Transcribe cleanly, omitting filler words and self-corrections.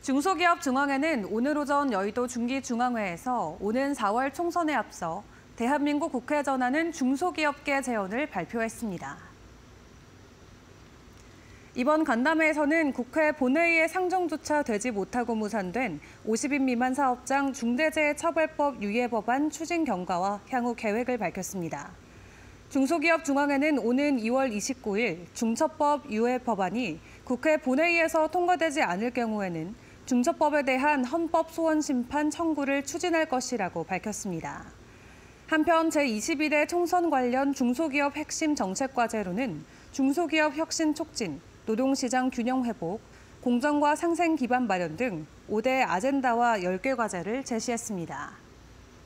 중소기업 중앙회는 오늘 오전 여의도 중기중앙회에서 오는 4월 총선에 앞서 대한민국 국회 전하는 중소기업계 제언을 발표했습니다. 이번 간담회에서는 국회 본회의에 상정조차 되지 못하고 무산된 50인 미만 사업장 중대재해처벌법 유예 법안 추진 경과와 향후 계획을 밝혔습니다. 중소기업 중앙회는 오는 2월 29일 중처법 유예 법안이 국회 본회의에서 통과되지 않을 경우에는 중처법에 대한 헌법 소원 심판 청구를 추진할 것이라고 밝혔습니다. 한편 제21회 총선 관련 중소기업 핵심 정책 과제로는 중소기업 혁신 촉진, 노동시장 균형 회복, 공정과 상생 기반 마련 등 5대 아젠다와 10개 과제를 제시했습니다.